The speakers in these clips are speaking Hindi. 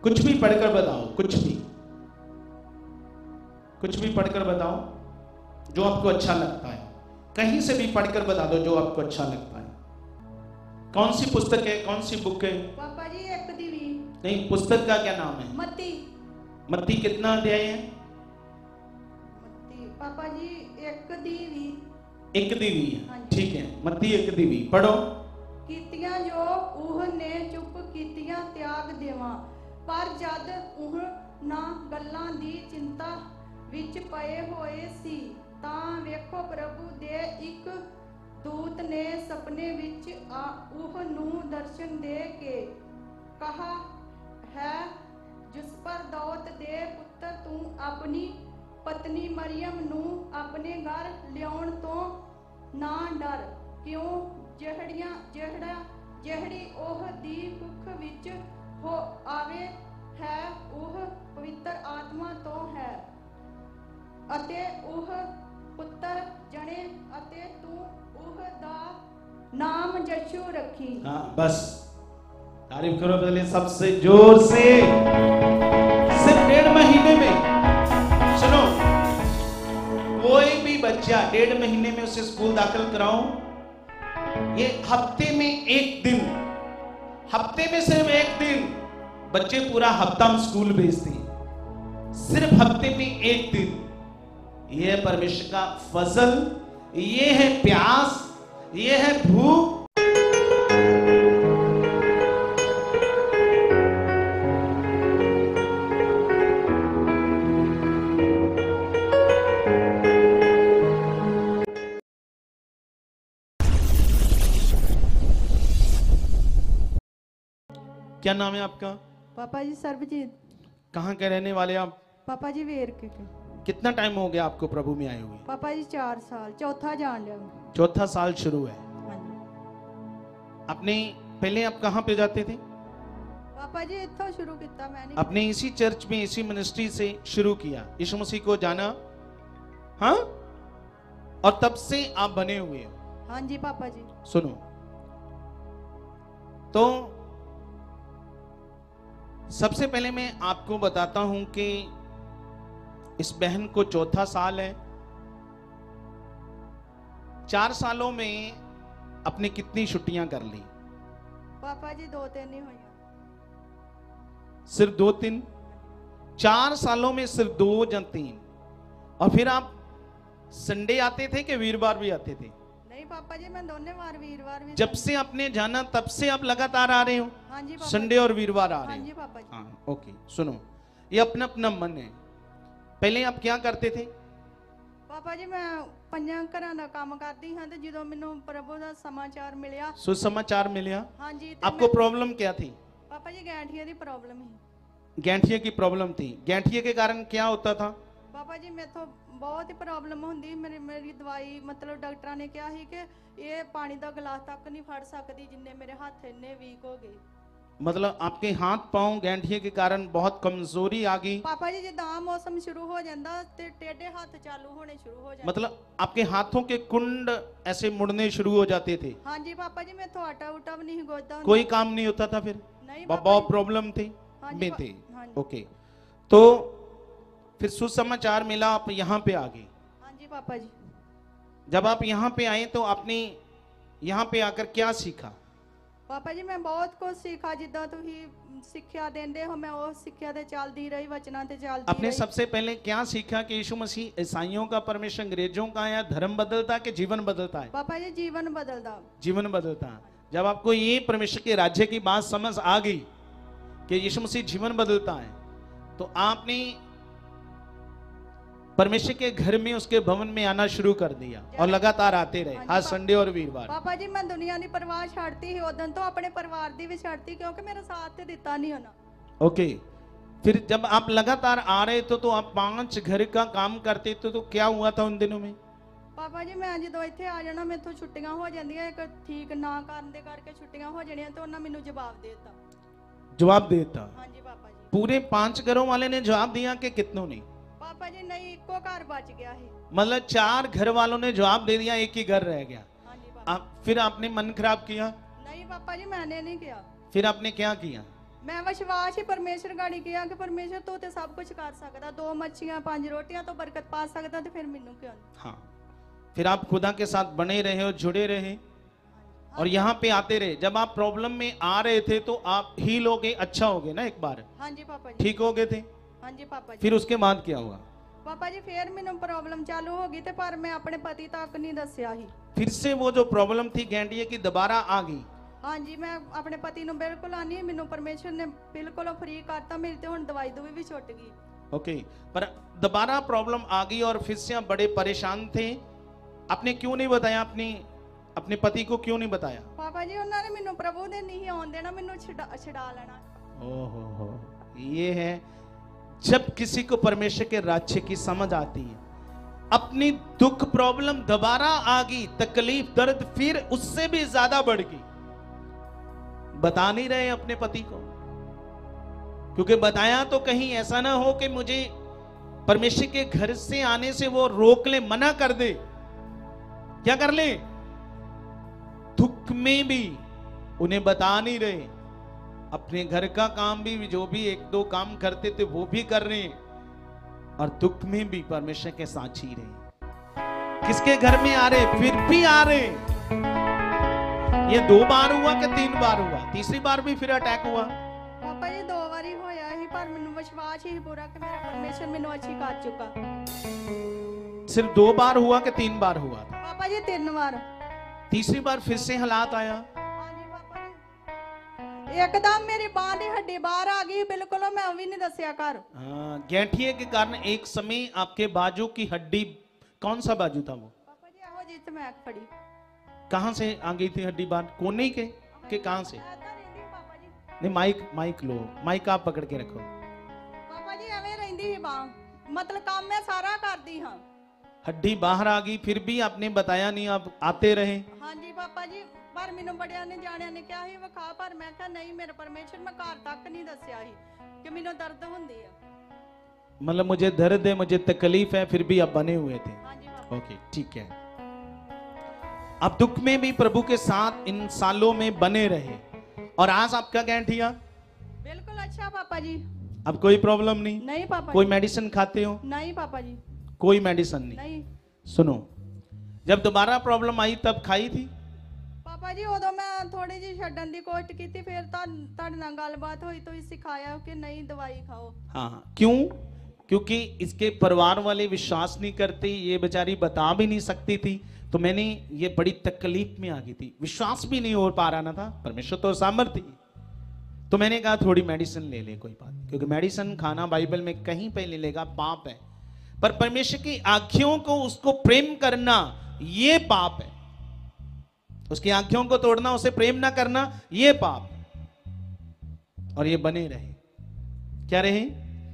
कुछ भी पढ़कर बताओ, कुछ भी पढ़कर बताओ जो आपको अच्छा लगता है। कहीं से भी पढ़कर बता दो जो आपको अच्छा लगता है। कौन सी पुस्तक है, कौन सी बुक है? पापा जी एक दीवी। नहीं, पुस्तक का क्या नाम है? मत्ती। मत्ती कितना अध्याय है? मत्ती पापा जी एक दीवी। एक दीवी है, ठीक है। मत्ती एक दीवी पढ़ो। कीतियां जो उह ने चुप कीतियां त्याग देवा, पर जद उह ना गल्लां दी चिंता विच पए होए सी, तां वेखो प्रभु दे एक दूत ने सपने विच उह नू दर्शन दे के कहा है, जिस पर दाऊद दे पुत्र तू अपनी पत्नी मरियम नू अपने घर लियाउण तो ना डर, क्यों ਜਿਹੜੀ ਉਹ ਦੀ ਕੁੱਖ ਵਿੱਚ ਹੋ ਆਵੇ ਹੈ, ਉਹ ਪਵਿੱਤਰ ਆਤਮਾ ਤੋਂ ਹੈ, ਅਤੇ ਉਹ ਪੁੱਤਰ ਜਣੇ, ਅਤੇ ਤੂੰ ਉਹ ਦਾ नाम यीशु रखी। हाँ बस, तारीफ करो पहले सबसे जोर से। सिर्फ 1.5 महीने में, सुनो, कोई भी बच्चा 1.5 महीने में उसे स्कूल दाखिल कराओ, ये हफ्ते में एक दिन, हफ्ते में सिर्फ एक दिन, बच्चे पूरा हफ्ता हम स्कूल भेजते हैं, सिर्फ हफ्ते में एक दिन। ये है परमेश्वर का फजल, ये है प्यास, ये है भूख। क्या नाम है आपका? पापा जी सर्वजीत। कहाँ के रहने वाले आप? पापा जी वेर के। कितना टाइम हो गया आपको प्रभु में आए हुए? पापा जी 4 साल, चौथा जान लिया। चौथा साल शुरू है। हाँ जी। अपने पहले आप कहाँ पे जाते थे? पापा जी इतना शुरू किया मैंने। अपने इसी चर्च में, इसी मिनिस्ट्री से शुरू किया, यीशु मसीह को जाना, हाँ, और तब से आप बने हुए हो। हाँ जी पापा जी। सुनो, तो सबसे पहले मैं आपको बताता हूं कि इस बहन को चौथा साल है। 4 सालों में अपने कितनी छुट्टियां कर ली? पापा जी 2-3 ही हुई। सिर्फ 2-3? 4 सालों में सिर्फ 2 या 3? और फिर आप संडे आते थे कि वीरवार भी आते थे? नहीं पापा जी, मैं दोनों बार वीरवार भी। जब से आपने जाना तब से आप लगातार आ रहे हो? हाँ जी पापा। संडे और वीरवार आ रहे हो? हाँ जी पापा जी। हाँ ओके। सुनो, ये अपना अपना मन है। पहले आप क्या करते थे? पापा जी मैं 5 घरां दा काम करती हाँ, ते ਜਦੋਂ ਮੈਨੂੰ प्रभु ਦਾ समाचार मिलिया, सुसमाचार मिलिया। हाँ जी। आपको प्रॉब्लम क्या थी? पापा जी गैंठिया दी प्रॉब्लम ही। गैंठिया की प्रॉब्लम थी। गैंठिया के कारण क्या होता था? पापा जी मेथों बहुत ही प्रॉब्लम होंदी। मेरी दवाई मतलब डॉक्टर ने कहा ही कि ये पानी दा गिलास तक नहीं फड़ सकती, जिन्ने मेरे हाथ इन्ने वीक हो गए। मतलब आपके हाथ पांव गैंठिया के कारण बहुत कमजोरी आ गई। पापा जी जिदा मौसम शुरू हो जाता ते टेढ़े हाथ चालू होने शुरू हो जाते। मतलब आपके हाथों के कुंड ऐसे मुड़ने शुरू हो जाते थे? हाँ जी पापा जी, मैं तो आटा उटा भी नहीं गोदा। कोई काम नहीं होता था फिर? नहीं बहुत प्रॉब्लम थी। हाँ में थे। हाँ जी। ओके, तो फिर सुसमाचार मिला, आप यहाँ पे आ गए। हाँ जी पापा जी। जब आप यहाँ पे आए तो आपने यहाँ पे आकर क्या सीखा? पापा जी मैं बहुत कुछ सीखा, जिदा तुही सिक्ख्या देंदे हो, मैं वो सिक्ख्या ते चलदी रही, वचना ते चलदी रही। आपने सबसे पहले क्या सीखा कि यीशु मसीह ईसाइयों का परमेश्वर अंग्रेजों का है, धर्म बदलता कि जीवन बदलता है? पापा जी जीवन बदलता। जीवन बदलता है। जब आपको ये परमेश्वर के राज्य की बात समझ आ गई कि यीशु मसीह जीवन बदलता है, तो आपने परमेश्वर के घर में, उसके भवन में आना शुरू कर दिया और लगातार आते रहे, हर संडे और वीरवार। पापा जी मैं दुनिया की परवाह छाड़ती ही उदन तो अपने परिवार की भी छाड़ती, क्योंकि मेरा साथ दिता नहीं होना। ओके, फिर जब आप लगातार आ रहे तो आप 5 घर का काम करते थे, तो क्या हुआ था उन दिनों में? पापा जी मैं जो इत्थे आ जाना, मेरे छुट्टियां हो जांदियां, एक ठीक ना करन दे करके छुट्टियां हो जानियां, तो उन्होंने मैनू जवाब देता। जवाब देता? हाँ जी पापा जी। पूरे 5 घरों वाले ने जवाब दिया कि कितनों ने? पापा जी नहीं, इको घर बच गया है। मतलब 4 घर वालों ने जवाब दे दिया, एक ही घर रह गया। हाँ जी पापा। फिर आपने मन खराब किया? नहीं पापा जी मैंने नहीं किया। फिर आपने क्या किया? ਮੈਂ ਵਿਸ਼ਵਾਸ ਹੀ ਪਰਮੇਸ਼ਰ ਗਾੜੀ ਕਿਹਾ ਕਿ ਪਰਮੇਸ਼ਰ ਤੂੰ ਤੇ ਸਭ ਕੁਝ ਕਰ ਸਕਦਾ, 2 ਮੱਛੀਆਂ 5 ਰੋਟੀਆਂ ਤੋਂ ਬਰਕਤ ਪਾ ਸਕਦਾ, ਤੇ ਫਿਰ ਮੈਨੂੰ क्यों नहीं। हाँ, फिर आप खुदा के साथ बने रहे और जुड़े रहे और यहाँ पे आते रहे। जब आप प्रॉब्लम में आ रहे थे तो आप हील हो गए, अच्छा हो गए ना, एक बार हाँ जी पापा जी, ठीक हो गए थे। हाँ जी पापा जी। फिर उसके बाद क्या हुआ? पापा जी फिर मैंने प्रॉब्लम चालू हो गई, पर मैं अपने पति तक नहीं दसिया ही। फिर से वो जो प्रॉब्लम थी गैंडिया की दोबारा आ गई। हाँ जी, मैं अपने पति नु बिल्कुल आनी, मैनू परमेश्वर ने बिल्कुल फ्री करता, मेरी तो हुण दवाई दुवी भी छुट गई। ओके, पर दोबारा प्रॉब्लम आ गई और फिर से आप बड़े परेशान थे। आपने क्यों नहीं बताया? अपने पति को क्यों नहीं बताया? पापा जी उन्होंने मैनू प्रभु दे नहीं आउण देना, मैनू छुड़ा लेना। ओहो, ये है जब किसी को परमेश्वर के राज्य की समझ आती है। अपनी दुख प्रॉब्लम दोबारा आ गई, तकलीफ दर्द फिर उससे भी ज्यादा बढ़ गई। बता नहीं रहे अपने पति को, क्योंकि बताया तो कहीं ऐसा ना हो कि मुझे परमेश्वर के घर से आने से वो रोक ले, मना कर दे। क्या कर ले? दुख में भी उन्हें बता नहीं रहे। अपने घर का काम भी, जो भी 1-2 काम करते थे वो भी कर रहे हैं और दुख में भी परमेश्वर के साथ जी रहे। किसके घर में आ रहे? फिर भी आ रहे। ये 2 बार हुआ कि 3 बार हुआ? तीसरी बार भी फिर अटैक हुआ। पापा जी 2 बारी होया ही, पर मैनू विश्वास ही पूरा कि मेरा परमेश्वर मैनू अच्छी कर चुका। सिर्फ 2 बार हुआ कि 3 बार हुआ था? पापा जी 3 बार। तीसरी बार फिर से हालात आया। हाँ जी पापा जी, एकदम मेरी बांह की हड्डी बाहर आ गई, बिल्कुल मैं भी नहीं दसिया घर। गैंठिए के कारण एक समय आपके बाजू की हड्डी, कौन सा बाजू था वो? पापा जी एहो जी ते मैं फड़ी। कहां से आ गई थी हड्डी बाहर? कोने के कहां से? ऐसा रहिंदी पापा जी। नहीं, माइक लो, माइक आप पकड़ के रखो। पापा जी एवें रहिंदी ही बांह, मतलब काम मैं सारा करदी हां। हड्डी बाहर आ गई, फिर भी आपने बताया नहीं, आप आते रहे। हाँ जी पापा जी, पर मैनू बड़िया ने जानिया ने कहा ही विखा, पर मैं कहा नहीं, मेरे परमेश्वर मैं घर तक नहीं दसिया ही कि मैनू दर्द हुंदी है। मतलब मुझे दर्द है, मुझे तकलीफ है, फिर भी आप बने हुए थे। हाँ जी पापा। ओके, ठीक है। आप दुख में भी प्रभु के साथ इन सालों में बने रहे और आज आपका गैंठिया बिल्कुल अच्छा पापा जी। अब कोई प्रॉब्लम नहीं? नहीं पापा कोई जी। मेडिसिन खाते हो? नहीं पापा जी। कोई मेडिसिन नहीं? नहीं सुनो, जब दोबारा प्रॉब्लम आई तब खाई थी? पापा जी उदों मैं थोड़ी जी छड्डन दी कोशिश की, फिर तुहाडे नाल गलबात हुई तो सिखाया कि नहीं दवाई खाओ। हाँ, क्यों? क्योंकि इसके परिवार वाले विश्वास नहीं करते, ये बेचारी बता भी नहीं सकती थी, तो मैंने ये बड़ी तकलीफ में आ गई थी, विश्वास भी नहीं हो पा रहा ना था। परमेश्वर तो सामर्थ्य, तो मैंने कहा थोड़ी मेडिसिन ले ले, कोई बात, क्योंकि मेडिसिन खाना बाइबल में कहीं पे ले लेगा पाप है, पर परमेश्वर की आज्ञाओं को, उसको प्रेम करना ये पाप है। उसकी आज्ञाओं को तोड़ना, उसे प्रेम ना करना ये पाप है। और ये बने रहे, क्या रहे?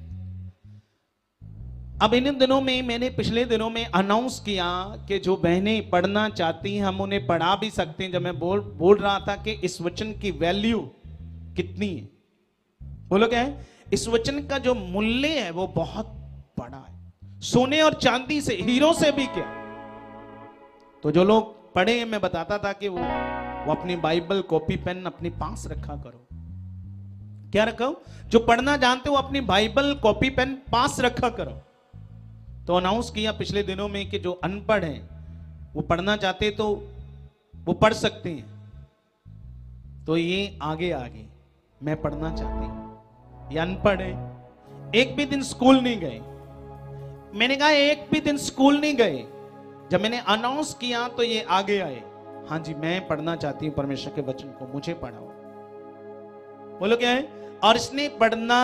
अब इन दिनों में, मैंने पिछले दिनों में अनाउंस किया कि जो बहनें पढ़ना चाहती हैं हम उन्हें पढ़ा भी सकते हैं। जब मैं बोल रहा था कि इस वचन की वैल्यू कितनी है, बोलो क्या है? इस वचन का जो मूल्य है वो बहुत बड़ा है, सोने और चांदी से, हीरो से भी क्या। तो जो लोग पढ़े, मैं बताता था कि वो अपनी बाइबल कॉपी पेन अपने पास रखा करो। क्या रखो? जो पढ़ना जानते हो अपनी बाइबल कॉपी पेन पास रखा करो। तो अनाउंस किया पिछले दिनों में कि जो अनपढ़ हैं वो पढ़ना चाहते तो वो पढ़ सकते हैं। तो ये आगे मैं पढ़ना चाहती हूं, ये अनपढ़ है, एक भी दिन स्कूल नहीं गए। मैंने कहा एक भी दिन स्कूल नहीं गए। जब मैंने अनाउंस किया तो ये आगे आए, हाँ जी मैं पढ़ना चाहती हूं परमेश्वर के वचन को, मुझे पढ़ाओ। बोलो क्या है? और इसने पढ़ना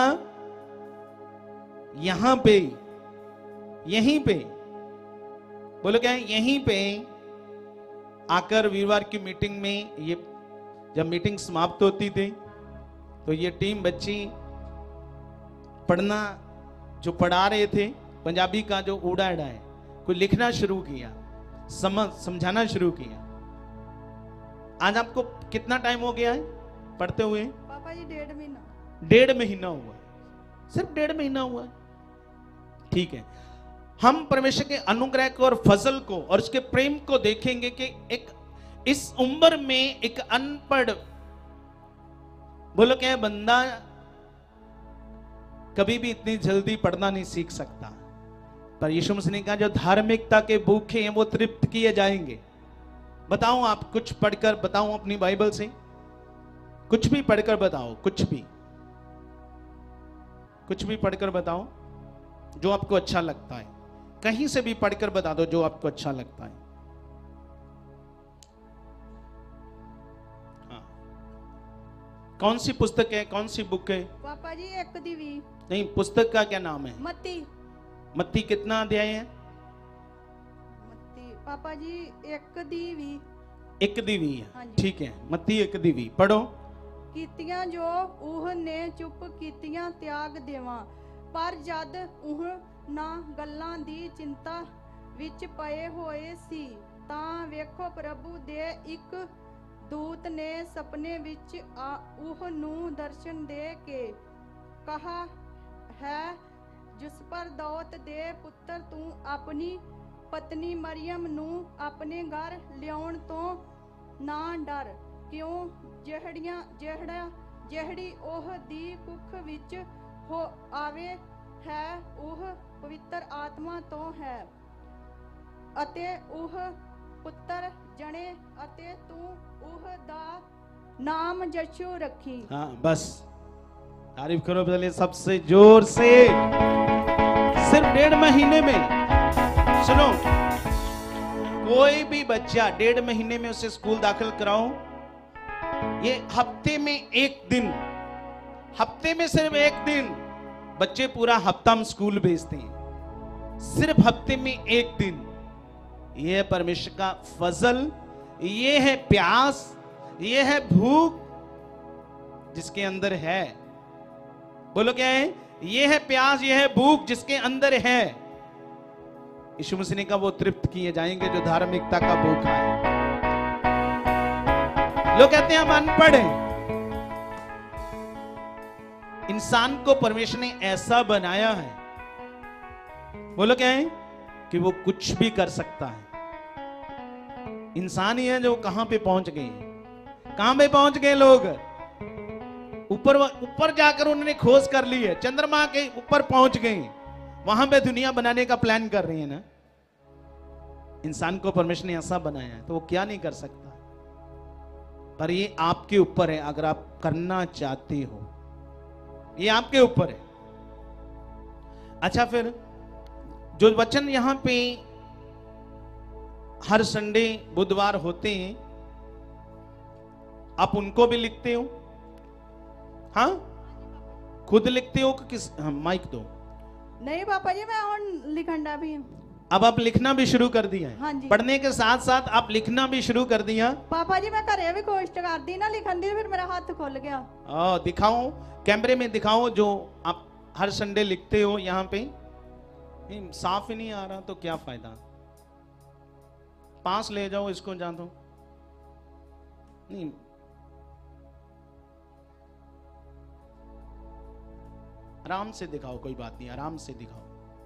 यहां पे, यहीं पे, बोलो क्या है? यहीं पे आकर वीरवार की मीटिंग में, ये जब मीटिंग समाप्त होती थी तो ये टीम बच्ची पढ़ना, जो पढ़ा रहे थे पंजाबी का जो ऊड़ा एड़ा है, कोई लिखना शुरू किया, समझाना शुरू किया। आज आपको कितना टाइम हो गया है पढ़ते हुए? पापा जी 1.5 महीना। 1.5 महीना हुआ, सिर्फ 1.5 महीना हुआ। ठीक है, हम परमेश्वर के अनुग्रह को और फजल को और उसके प्रेम को देखेंगे कि एक इस उम्र में एक अनपढ़, बोलो क्या है, बंदा कभी भी इतनी जल्दी पढ़ना नहीं सीख सकता, पर यीशु मसीह ने कहा जो धार्मिकता के भूखे हैं वो तृप्त किए जाएंगे। बताओ, आप कुछ पढ़कर बताओ अपनी बाइबल से, कुछ भी पढ़कर बताओ, कुछ भी पढ़कर बताओ जो आपको अच्छा लगता है। कहीं से भी पढ़कर बता दो जो आपको अच्छा लगता है। हाँ, कौन सी पुस्तक है, कौन सी बुक है? पापा जी एक दीवी। नहीं, पुस्तक का क्या नाम है? मत्ती कितना अध्याय है? पापा जी एक दीवी। एक दीवी है, हाँ जी। ठीक है, मत्ती एक दीवी पढ़ो। ਕੀਤੀਆਂ ਜੋ ਉਹ ਨੇ ਚੁੱਪ ਕੀਤੀਆਂ ਤਿਆਗ ਦੇਵਾਂ, ਪਰ ਜਦ ਉਹ ਨਾ ਗੱਲਾਂ ਦੀ ਚਿੰਤਾ ਵਿੱਚ ਪਏ ਹੋਏ ਸੀ ਤਾਂ ਵੇਖੋ ਪ੍ਰਭੂ ਦੇ ਇੱਕ ਦੂਤ ਨੇ ਸੁਪਨੇ ਵਿੱਚ ਉਹ ਨੂੰ ਦਰਸ਼ਨ ਦੇ ਕੇ ਕਹਾ ਹੈ ਜਿਸ ਪਰ ਦਾਊਦ ਦੇ ਪੁੱਤਰ ਤੂੰ ਆਪਣੀ ਪਤਨੀ ਮਰੀਮ ਨੂੰ ਆਪਣੇ ਘਰ ਲਿਆਉਣ ਤੋਂ ਨਾ ਡਰ, ਕਿਉਂ ਜਿਹੜੀ ਉਹ ਦੀ ਕੁੱਖ ਵਿੱਚ ਹੋ ਆਵੇ ਹੈ ਉਹ ਪਵਿੱਤਰ ਆਤਮਾ ਤੋਂ ਹੈ ਅਤੇ ਉਹ ਪੁੱਤਰ ਜਣੇ ਅਤੇ ਤੂੰ ਉਹ ਦਾ नाम यीशु रखी। हाँ बस, तारीफ करो पहले सबसे जोर से। सिर्फ 1.5 महीने में, सुनो, कोई भी बच्चा 1.5 महीने में उसे स्कूल दाखिल कराओ, ये हफ्ते में एक दिन, हफ्ते में सिर्फ एक दिन, बच्चे पूरा हफ्ता हम स्कूल भेजते हैं, सिर्फ हफ्ते में एक दिन। ये है परमेश्वर का फजल, ये है प्यास, ये है भूख जिसके अंदर है। बोलो क्या है? ये है प्यास, ये है भूख जिसके अंदर है। यीशु मसीह ने कहा वो तृप्त किए जाएंगे जो धार्मिकता का भूखा है। लोग कहते हैं हम अनपढ़ हैं। इंसान को परमेश्वर ने ऐसा बनाया है, बोलो क्या है, कि वो कुछ भी कर सकता है। इंसान ही है जो कहां पे पहुंच गए, कहां पे पहुंच गए लोग, ऊपर जाकर उन्होंने खोज कर ली है, चंद्रमा के ऊपर पहुंच गए, वहां पे दुनिया बनाने का प्लान कर रहे हैं ना। इंसान को परमेश्वर ने ऐसा बनाया है तो वो क्या नहीं कर सकता, पर ये आपके ऊपर है। अगर आप करना चाहते हो, ये आपके ऊपर है। अच्छा, फिर जो वचन यहां पे हर संडे बुधवार होते हैं, आप उनको भी लिखते हो? हाँ, खुद लिखते हो कि किस? हाँ, माइक दो। नहीं पापा जी, मैं और लिखना भी। अब आप लिखना भी शुरू कर दिया है? हाँ जी। पढ़ने के साथ साथ आप लिखना भी शुरू कर दिया? पापा जी मैं घरे भी कोशिश कर दी ना लिखन दी, फिर मेरा हाथ खुल गया। दिखाओ, कैमरे में दिखाओ जो आप हर संडे लिखते हो। यहाँ पे साफ ही नहीं आ रहा तो क्या फायदा, पास ले जाओ इसको, जान दो। नहीं, आराम से दिखाओ, कोई बात नहीं, आराम से दिखाओ,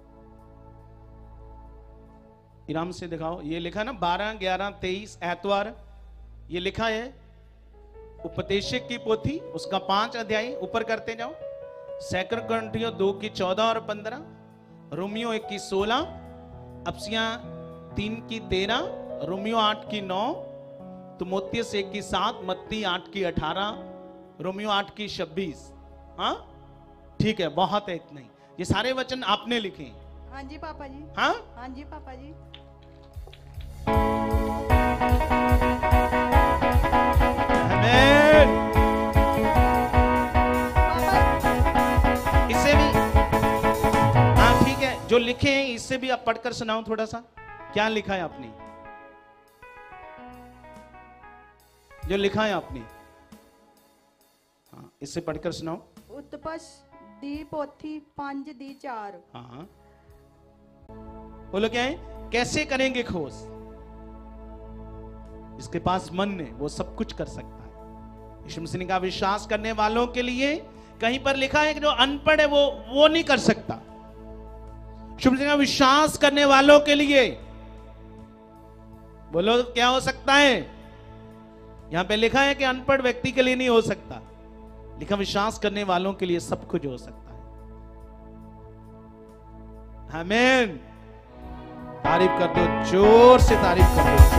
आराम से दिखाओ। ये लिखा ना 12, 11, 23 एतवार, ये लिखा है उपदेशक की पोथी, उसका 5 अध्याय ऊपर करते जाओ। 2 कोरिन्थियों 2 की 14 और 15, रोमियो 1 की 16, अफसियां 3 की 13, रोमियो 8 की 9, तिमोथियस 1 की 7, मत्ती 8 की 18, रोमियो 8 की 26। हाँ ठीक है, बहुत है, इतना ही। ये सारे वचन आपने लिखे? हाँ जी पापा जी। हाँ हाँ जी पापा जी। आमीन। इससे भी, हाँ ठीक है, जो लिखे हैं इससे भी आप पढ़कर सुनाओ थोड़ा सा। क्या लिखा है आपने, जो लिखा है आपने? हाँ, इससे पढ़कर सुनाओ। उत्पस दी पोथी 5 दी 4। हाँ, बोलो क्या है? कैसे करेंगे खोज? इसके पास मन है वो सब कुछ कर सकता है। यीशु मसीह ने कहा विश्वास करने वालों के लिए, कहीं पर लिखा है कि जो अनपढ़ है वो नहीं कर सकता। यीशु मसीह ने कहा विश्वास करने वालों के लिए, बोलो क्या हो सकता है? यहां पे लिखा है कि अनपढ़ व्यक्ति के लिए नहीं हो सकता, लिखा विश्वास करने वालों के लिए सब कुछ हो सकता है। आमीन। तारीफ कर दो, जोर से तारीफ कर दो,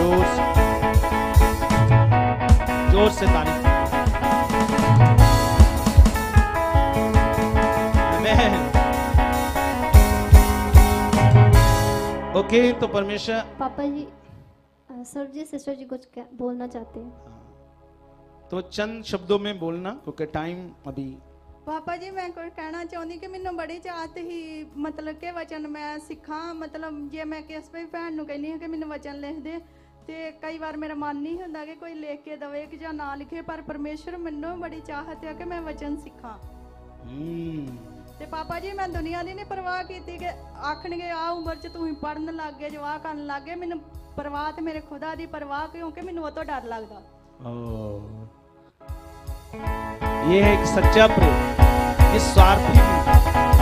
जोर से तारीफ कर दो। आमीन। ओके, तो परमेश्वर पापा जी, सर जी सिस्टर जी कुछ बोलना चाहते हैं। तो चंद शब्दों में बोलना, क्योंकि टाइम अभी। पापा जी मैं कुछ कहना चाहती कि मैनू बड़ी चाहत ही मतलब कि वचन मैं सीखा, मतलब जे मैं किस भी भैन नू कहनी कि मैनू वचन लिख दे, तो कई बार मेरा मन नहीं होता कि कोई लिख के दवे कि या ना लिखे, पर परमेश्वर मैनू बड़ी चाहत है कि मैं वचन सीखा। ते पापा जी मैं दुनिया की नहीं परवाह की कि आखणगे आ उम्र च तू पढ़न लग गए, जो आ करन लग गए, मैनू परवाह ते मेरे खुदा दी परवाह, क्योंकि मैनू वो तो डर लगता। ये है एक सच्चा प्रेम, ये स्वार्थी नहीं।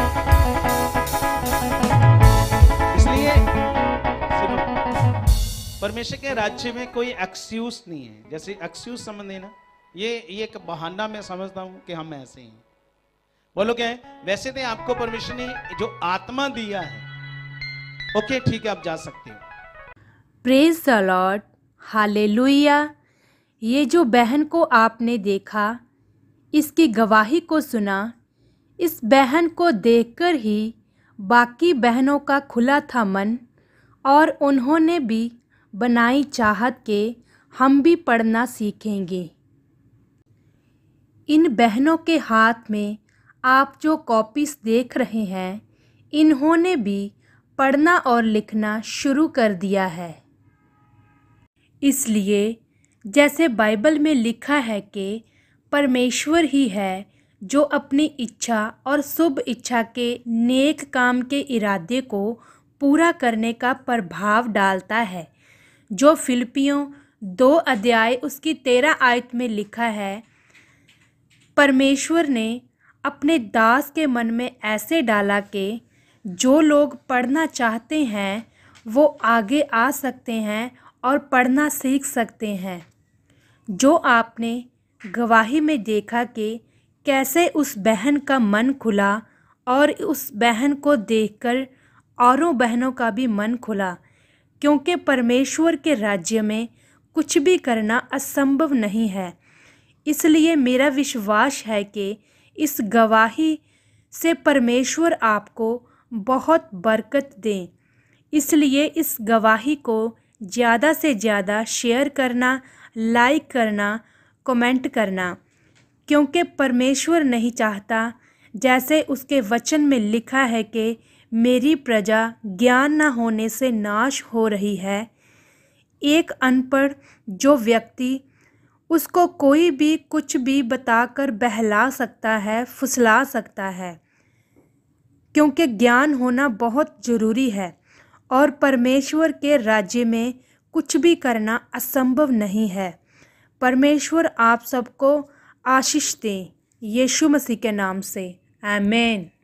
इसलिए सुनो, परमेश्वर के राज्य में कोई एक्सक्यूज नहीं है। जैसे एक्सक्यूज समझ लेना, ये एक बहाना मैं समझता हूं कि हम ऐसे हैं। बोलो क्या है? वैसे तो आपको परमेश्वर ने जो आत्मा दिया है, ओके ठीक है, आप जा सकते हो। Praise the lord, hallelujah. ये जो बहन को आपने देखा, इसकी गवाही को सुना, इस बहन को देखकर ही बाकी बहनों का खुला था मन, और उन्होंने भी बनाई चाहत के हम भी पढ़ना सीखेंगे। इन बहनों के हाथ में आप जो कॉपीज देख रहे हैं, इन्होंने भी पढ़ना और लिखना शुरू कर दिया है। इसलिए जैसे बाइबल में लिखा है कि परमेश्वर ही है जो अपनी इच्छा और शुभ इच्छा के नेक काम के इरादे को पूरा करने का प्रभाव डालता है, जो फिलिपियों 2 अध्याय उसकी 13 आयत में लिखा है। परमेश्वर ने अपने दास के मन में ऐसे डाला कि जो लोग पढ़ना चाहते हैं वो आगे आ सकते हैं और पढ़ना सीख सकते हैं। जो आपने गवाही में देखा कि कैसे उस बहन का मन खुला, और उस बहन को देखकर औरों बहनों का भी मन खुला, क्योंकि परमेश्वर के राज्य में कुछ भी करना असंभव नहीं है। इसलिए मेरा विश्वास है कि इस गवाही से परमेश्वर आपको बहुत बरकत दें। इसलिए इस गवाही को ज़्यादा से ज़्यादा शेयर करना, लाइक करना, कमेंट करना, क्योंकि परमेश्वर नहीं चाहता, जैसे उसके वचन में लिखा है कि मेरी प्रजा ज्ञान न होने से नाश हो रही है। एक अनपढ़ जो व्यक्ति, उसको कोई भी कुछ भी बताकर बहला सकता है, फुसला सकता है, क्योंकि ज्ञान होना बहुत ज़रूरी है। और परमेश्वर के राज्य में कुछ भी करना असंभव नहीं है। परमेश्वर आप सबको आशीष दें, यीशु मसीह के नाम से, आमीन।